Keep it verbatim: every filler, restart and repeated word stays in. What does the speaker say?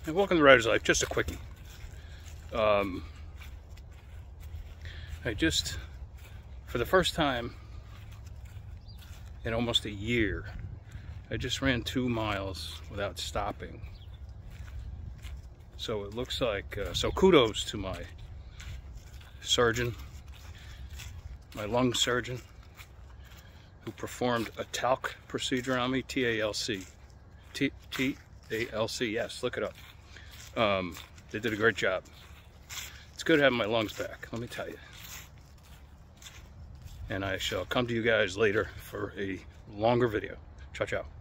And welcome to Rider's Life. Just a quickie. Um, I just, for the first time in almost a year, I just ran two miles without stopping. So it looks like, uh, so kudos to my surgeon, my lung surgeon, who performed a talc procedure on me, T A L C. T A L C, yes, look it up. Um, they did a great job. It's good having my lungs back, let me tell you. And I shall come to you guys later for a longer video. Ciao, ciao.